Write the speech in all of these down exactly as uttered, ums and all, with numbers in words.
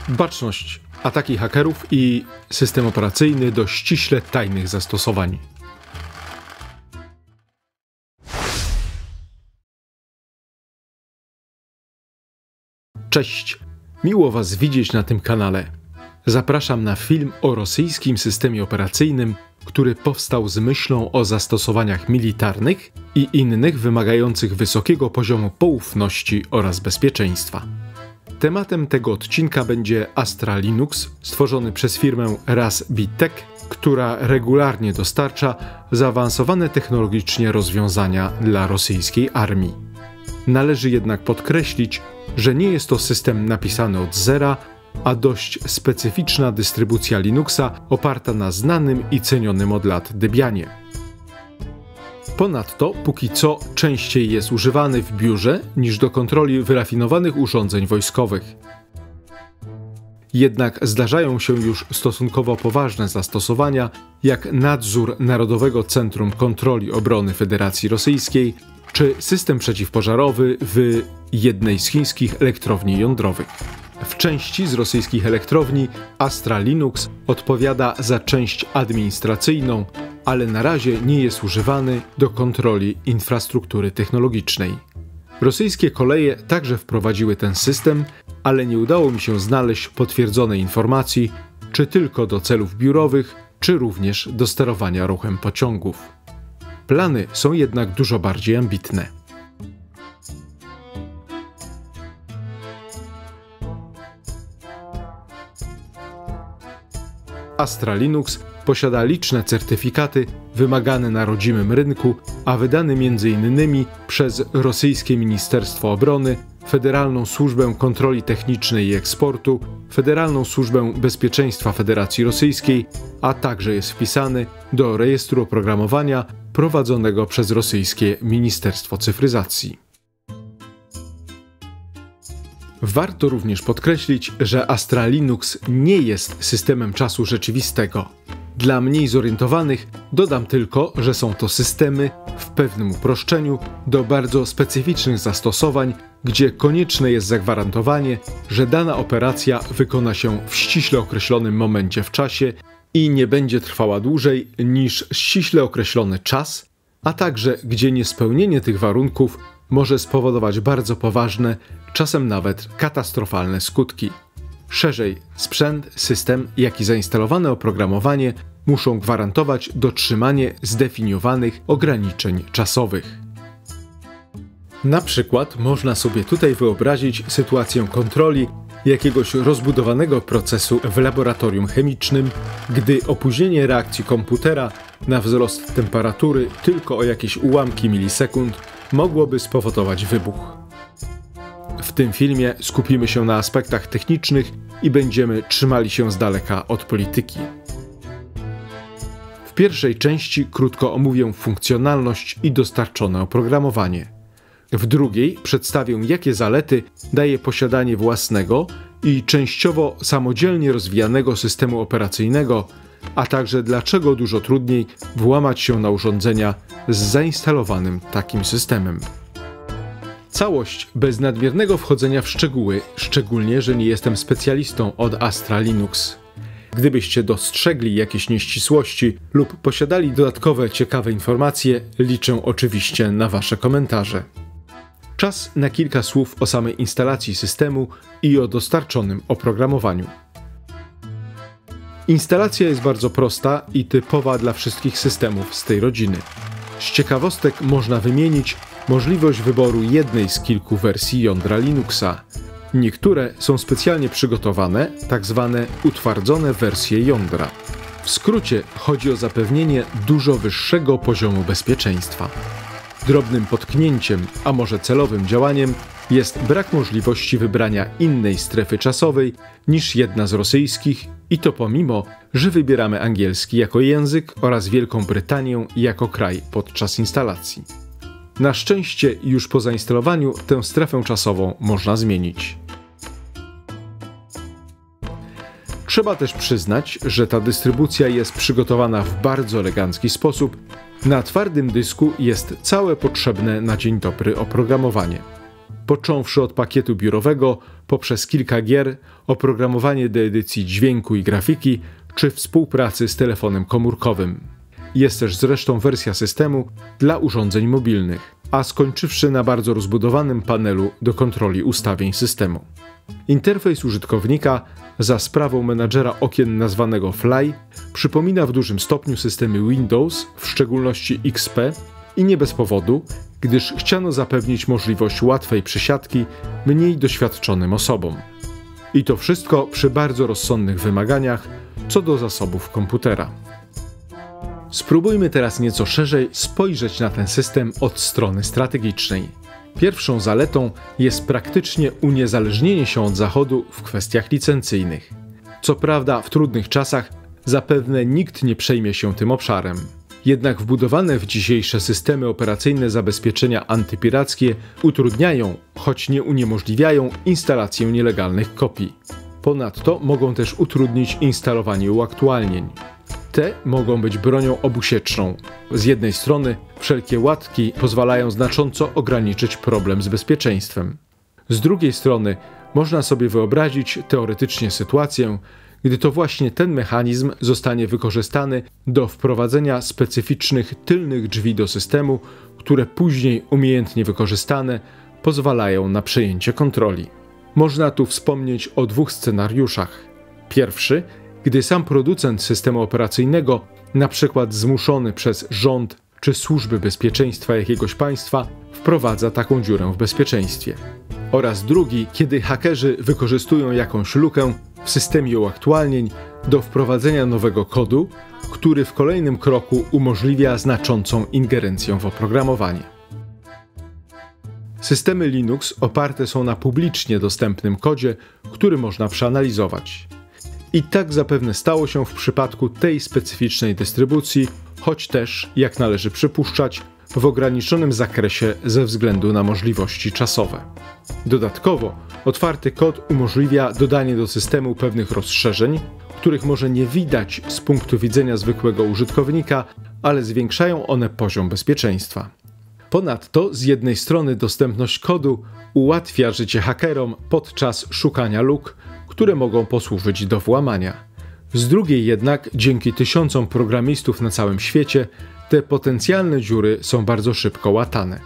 Baczność, ataki hakerów i system operacyjny do ściśle tajnych zastosowań. Cześć, miło Was widzieć na tym kanale. Zapraszam na film o rosyjskim systemie operacyjnym, który powstał z myślą o zastosowaniach militarnych i innych wymagających wysokiego poziomu poufności oraz bezpieczeństwa. Tematem tego odcinka będzie Astra Linux, stworzony przez firmę Razbitek, która regularnie dostarcza zaawansowane technologicznie rozwiązania dla rosyjskiej armii. Należy jednak podkreślić, że nie jest to system napisany od zera, a dość specyficzna dystrybucja Linuxa oparta na znanym i cenionym od lat Debianie. Ponadto, póki co, częściej jest używany w biurze niż do kontroli wyrafinowanych urządzeń wojskowych. Jednak zdarzają się już stosunkowo poważne zastosowania, jak nadzór Narodowego Centrum Kontroli Obrony Federacji Rosyjskiej czy system przeciwpożarowy w jednej z chińskich elektrowni jądrowych. W części z rosyjskich elektrowni Astra Linux odpowiada za część administracyjną, ale na razie nie jest używany do kontroli infrastruktury technologicznej. Rosyjskie koleje także wprowadziły ten system, ale nie udało mi się znaleźć potwierdzonej informacji, czy tylko do celów biurowych, czy również do sterowania ruchem pociągów. Plany są jednak dużo bardziej ambitne. Astra Linux posiada liczne certyfikaty wymagane na rodzimym rynku, a wydane między innymi przez rosyjskie Ministerstwo Obrony, Federalną Służbę Kontroli Technicznej i Eksportu, Federalną Służbę Bezpieczeństwa Federacji Rosyjskiej, a także jest wpisany do rejestru oprogramowania prowadzonego przez rosyjskie Ministerstwo Cyfryzacji. Warto również podkreślić, że Astra Linux nie jest systemem czasu rzeczywistego. Dla mniej zorientowanych dodam tylko, że są to systemy, w pewnym uproszczeniu, do bardzo specyficznych zastosowań, gdzie konieczne jest zagwarantowanie, że dana operacja wykona się w ściśle określonym momencie w czasie i nie będzie trwała dłużej niż ściśle określony czas, a także gdzie niespełnienie tych warunków może spowodować bardzo poważne, czasem nawet katastrofalne skutki. Szerzej, sprzęt, system, jak i zainstalowane oprogramowanie muszą gwarantować dotrzymanie zdefiniowanych ograniczeń czasowych. Na przykład można sobie tutaj wyobrazić sytuację kontroli jakiegoś rozbudowanego procesu w laboratorium chemicznym, gdy opóźnienie reakcji komputera na wzrost temperatury tylko o jakieś ułamki milisekund mogłoby spowodować wybuch. W tym filmie skupimy się na aspektach technicznych i będziemy trzymali się z daleka od polityki. W pierwszej części krótko omówię funkcjonalność i dostarczone oprogramowanie. W drugiej przedstawię, jakie zalety daje posiadanie własnego i częściowo samodzielnie rozwijanego systemu operacyjnego, a także dlaczego dużo trudniej włamać się na urządzenia z zainstalowanym takim systemem. Całość bez nadmiernego wchodzenia w szczegóły, szczególnie, że nie jestem specjalistą od Astra Linux. Gdybyście dostrzegli jakieś nieścisłości lub posiadali dodatkowe ciekawe informacje, liczę oczywiście na Wasze komentarze. Czas na kilka słów o samej instalacji systemu i o dostarczonym oprogramowaniu. Instalacja jest bardzo prosta i typowa dla wszystkich systemów z tej rodziny. Z ciekawostek można wymienić możliwość wyboru jednej z kilku wersji jądra Linuxa. Niektóre są specjalnie przygotowane, tak zwane utwardzone wersje jądra. W skrócie chodzi o zapewnienie dużo wyższego poziomu bezpieczeństwa. Drobnym potknięciem, a może celowym działaniem jest brak możliwości wybrania innej strefy czasowej niż jedna z rosyjskich i to pomimo, że wybieramy angielski jako język oraz Wielką Brytanię jako kraj podczas instalacji. Na szczęście już po zainstalowaniu tę strefę czasową można zmienić. Trzeba też przyznać, że ta dystrybucja jest przygotowana w bardzo elegancki sposób. Na twardym dysku jest całe potrzebne na dzień dobry oprogramowanie. począwszy od pakietu biurowego, poprzez kilka gier, oprogramowanie do edycji dźwięku i grafiki, czy współpracy z telefonem komórkowym. Jest też zresztą wersja systemu dla urządzeń mobilnych, a skończywszy na bardzo rozbudowanym panelu do kontroli ustawień systemu. Interfejs użytkownika za sprawą menadżera okien nazwanego Fly przypomina w dużym stopniu systemy Windows, w szczególności X P, i nie bez powodu, gdyż chciano zapewnić możliwość łatwej przesiadki mniej doświadczonym osobom. I to wszystko przy bardzo rozsądnych wymaganiach co do zasobów komputera. Spróbujmy teraz nieco szerzej spojrzeć na ten system od strony strategicznej. Pierwszą zaletą jest praktycznie uniezależnienie się od Zachodu w kwestiach licencyjnych. Co prawda w trudnych czasach zapewne nikt nie przejmie się tym obszarem. Jednak wbudowane w dzisiejsze systemy operacyjne zabezpieczenia antypirackie utrudniają, choć nie uniemożliwiają, instalację nielegalnych kopii. Ponadto mogą też utrudnić instalowanie uaktualnień. Te mogą być bronią obusieczną. Z jednej strony wszelkie łatki pozwalają znacząco ograniczyć problem z bezpieczeństwem. Z drugiej strony można sobie wyobrazić teoretycznie sytuację, gdy to właśnie ten mechanizm zostanie wykorzystany do wprowadzenia specyficznych tylnych drzwi do systemu, które później umiejętnie wykorzystane pozwalają na przejęcie kontroli. Można tu wspomnieć o dwóch scenariuszach. Pierwszy, gdy sam producent systemu operacyjnego, na przykład zmuszony przez rząd czy służby bezpieczeństwa jakiegoś państwa, wprowadza taką dziurę w bezpieczeństwie. Oraz drugi, kiedy hakerzy wykorzystują jakąś lukę w systemie uaktualnień do wprowadzenia nowego kodu, który w kolejnym kroku umożliwia znaczącą ingerencję w oprogramowanie. Systemy Linux oparte są na publicznie dostępnym kodzie, który można przeanalizować. I tak zapewne stało się w przypadku tej specyficznej dystrybucji, choć też, jak należy przypuszczać, w ograniczonym zakresie ze względu na możliwości czasowe. Dodatkowo, otwarty kod umożliwia dodanie do systemu pewnych rozszerzeń, których może nie widać z punktu widzenia zwykłego użytkownika, ale zwiększają one poziom bezpieczeństwa. Ponadto, z jednej strony dostępność kodu ułatwia życie hakerom podczas szukania luk, które mogą posłużyć do włamania. Z drugiej jednak, dzięki tysiącom programistów na całym świecie, te potencjalne dziury są bardzo szybko łatane.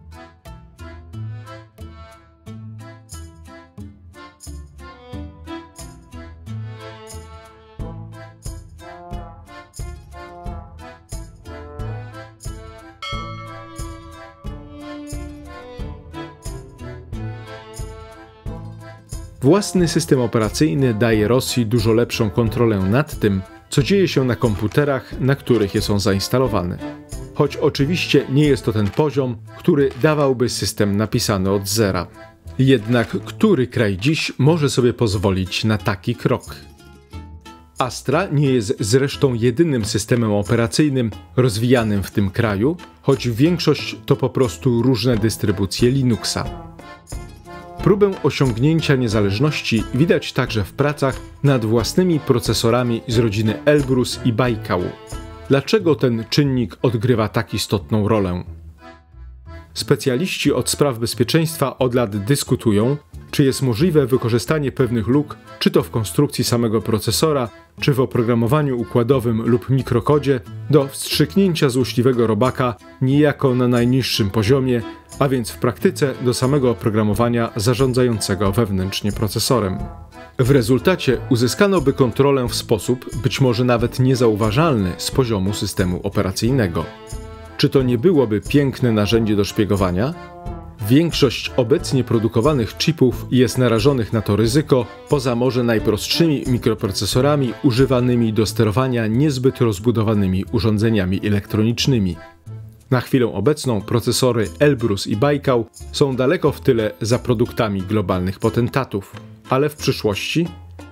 Własny system operacyjny daje Rosji dużo lepszą kontrolę nad tym, co dzieje się na komputerach, na których jest on zainstalowany. Choć oczywiście nie jest to ten poziom, który dawałby system napisany od zera. Jednak który kraj dziś może sobie pozwolić na taki krok? Astra nie jest zresztą jedynym systemem operacyjnym rozwijanym w tym kraju, choć większość to po prostu różne dystrybucje Linuxa. Próbę osiągnięcia niezależności widać także w pracach nad własnymi procesorami z rodziny Elbrus i Baikał. Dlaczego ten czynnik odgrywa tak istotną rolę? Specjaliści od spraw bezpieczeństwa od lat dyskutują, czy jest możliwe wykorzystanie pewnych luk, czy to w konstrukcji samego procesora, czy w oprogramowaniu układowym lub mikrokodzie, do wstrzyknięcia złośliwego robaka niejako na najniższym poziomie, a więc w praktyce do samego oprogramowania zarządzającego wewnętrznie procesorem. W rezultacie uzyskano by kontrolę w sposób być może nawet niezauważalny z poziomu systemu operacyjnego. Czy to nie byłoby piękne narzędzie do szpiegowania? Większość obecnie produkowanych chipów jest narażonych na to ryzyko, poza może najprostszymi mikroprocesorami używanymi do sterowania niezbyt rozbudowanymi urządzeniami elektronicznymi. Na chwilę obecną procesory Elbrus i Baikał są daleko w tyle za produktami globalnych potentatów, ale w przyszłości?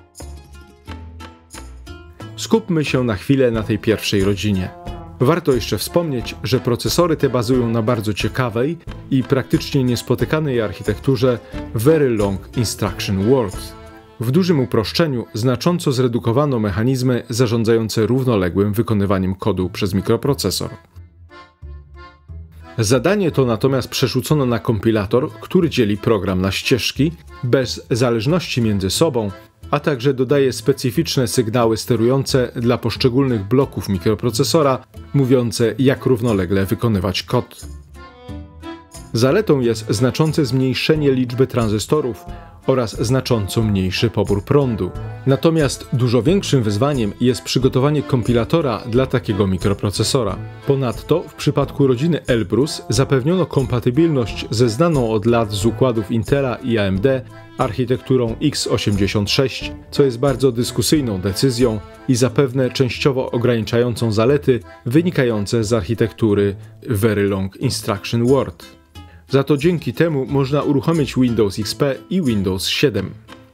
Skupmy się na chwilę na tej pierwszej rodzinie. Warto jeszcze wspomnieć, że procesory te bazują na bardzo ciekawej i praktycznie niespotykanej architekturze Very Long Instruction Word. W dużym uproszczeniu znacząco zredukowano mechanizmy zarządzające równoległym wykonywaniem kodu przez mikroprocesor. Zadanie to natomiast przerzucono na kompilator, który dzieli program na ścieżki, bez zależności między sobą, a także dodaje specyficzne sygnały sterujące dla poszczególnych bloków mikroprocesora, mówiące, jak równolegle wykonywać kod. Zaletą jest znaczące zmniejszenie liczby tranzystorów oraz znacząco mniejszy pobór prądu. Natomiast dużo większym wyzwaniem jest przygotowanie kompilatora dla takiego mikroprocesora. Ponadto w przypadku rodziny Elbrus zapewniono kompatybilność ze znaną od lat z układów Intela i A M D architekturą x osiemdziesiąt sześć, co jest bardzo dyskusyjną decyzją i zapewne częściowo ograniczającą zalety wynikające z architektury Very Long Instruction Word. Za to dzięki temu można uruchomić Windows X P i Windows siedem.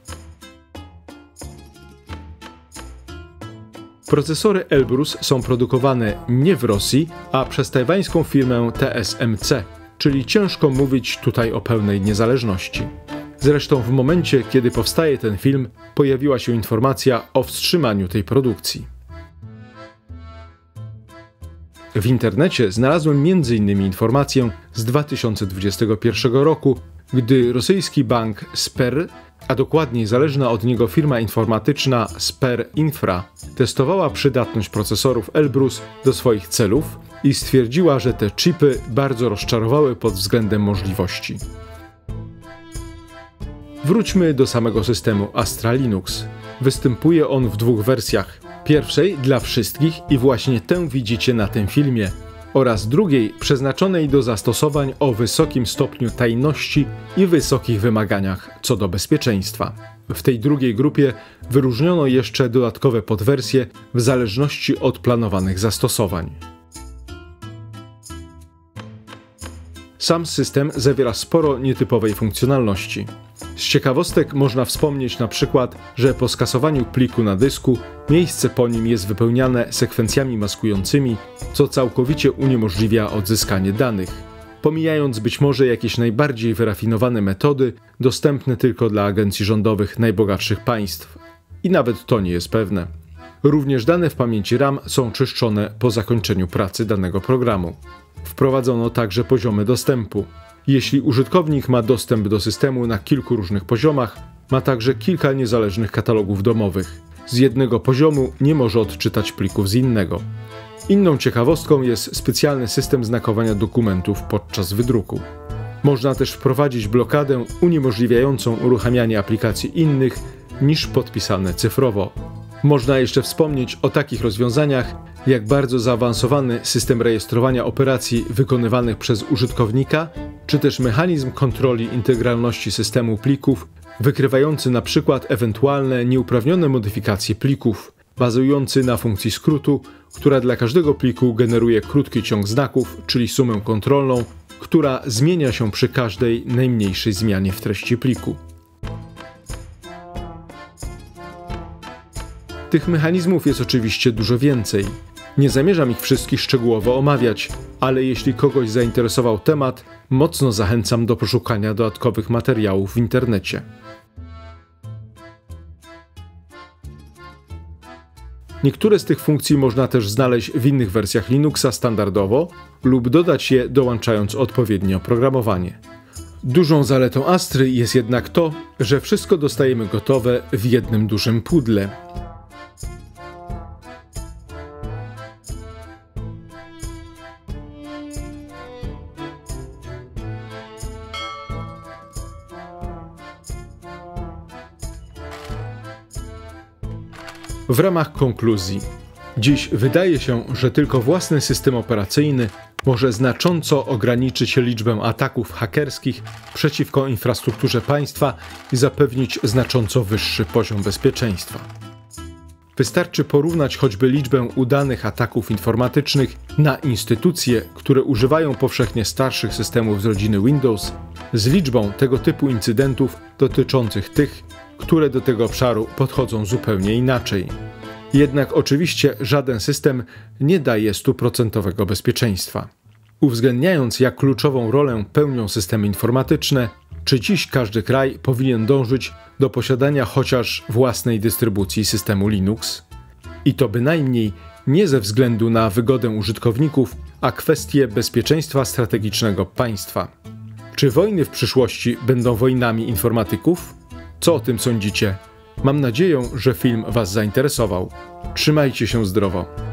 Procesory Elbrus są produkowane nie w Rosji, a przez tajwańską firmę T S M C, czyli ciężko mówić tutaj o pełnej niezależności. Zresztą w momencie, kiedy powstaje ten film, pojawiła się informacja o wstrzymaniu tej produkcji. W internecie znalazłem między innymi informację z dwa tysiące dwudziestego pierwszego roku, gdy rosyjski bank Sper, a dokładniej zależna od niego firma informatyczna Sper Infra, testowała przydatność procesorów Elbrus do swoich celów i stwierdziła, że te chipy bardzo rozczarowały pod względem możliwości. Wróćmy do samego systemu Astra Linux. Występuje on w dwóch wersjach. Pierwszej dla wszystkich i właśnie tę widzicie na tym filmie, oraz drugiej przeznaczonej do zastosowań o wysokim stopniu tajności i wysokich wymaganiach co do bezpieczeństwa. W tej drugiej grupie wyróżniono jeszcze dodatkowe podwersje w zależności od planowanych zastosowań. Sam system zawiera sporo nietypowej funkcjonalności. Z ciekawostek można wspomnieć na przykład, że po skasowaniu pliku na dysku miejsce po nim jest wypełniane sekwencjami maskującymi, co całkowicie uniemożliwia odzyskanie danych, pomijając być może jakieś najbardziej wyrafinowane metody dostępne tylko dla agencji rządowych najbogatszych państw. I nawet to nie jest pewne. Również dane w pamięci RAM są czyszczone po zakończeniu pracy danego programu. Wprowadzono także poziomy dostępu. Jeśli użytkownik ma dostęp do systemu na kilku różnych poziomach, ma także kilka niezależnych katalogów domowych. Z jednego poziomu nie może odczytać plików z innego. Inną ciekawostką jest specjalny system znakowania dokumentów podczas wydruku. Można też wprowadzić blokadę uniemożliwiającą uruchamianie aplikacji innych niż podpisane cyfrowo. Można jeszcze wspomnieć o takich rozwiązaniach, jak bardzo zaawansowany system rejestrowania operacji wykonywanych przez użytkownika, czy też mechanizm kontroli integralności systemu plików, wykrywający na przykład ewentualne nieuprawnione modyfikacje plików, bazujący na funkcji skrótu, która dla każdego pliku generuje krótki ciąg znaków, czyli sumę kontrolną, która zmienia się przy każdej najmniejszej zmianie w treści pliku. Tych mechanizmów jest oczywiście dużo więcej. Nie zamierzam ich wszystkich szczegółowo omawiać, ale jeśli kogoś zainteresował temat, mocno zachęcam do poszukania dodatkowych materiałów w internecie. Niektóre z tych funkcji można też znaleźć w innych wersjach Linuxa standardowo lub dodać je dołączając odpowiednie oprogramowanie. Dużą zaletą Astry jest jednak to, że wszystko dostajemy gotowe w jednym dużym pudle. W ramach konkluzji. Dziś wydaje się, że tylko własny system operacyjny może znacząco ograniczyć liczbę ataków hakerskich przeciwko infrastrukturze państwa i zapewnić znacząco wyższy poziom bezpieczeństwa. Wystarczy porównać choćby liczbę udanych ataków informatycznych na instytucje, które używają powszechnie starszych systemów z rodziny Windows, z liczbą tego typu incydentów dotyczących tych, które do tego obszaru podchodzą zupełnie inaczej. Jednak oczywiście żaden system nie daje stuprocentowego bezpieczeństwa. Uwzględniając, jak kluczową rolę pełnią systemy informatyczne, czy dziś każdy kraj powinien dążyć do posiadania chociaż własnej dystrybucji systemu Linux? I to bynajmniej nie ze względu na wygodę użytkowników, a kwestie bezpieczeństwa strategicznego państwa. Czy wojny w przyszłości będą wojnami informatyków? Co o tym sądzicie? Mam nadzieję, że film Was zainteresował. Trzymajcie się zdrowo.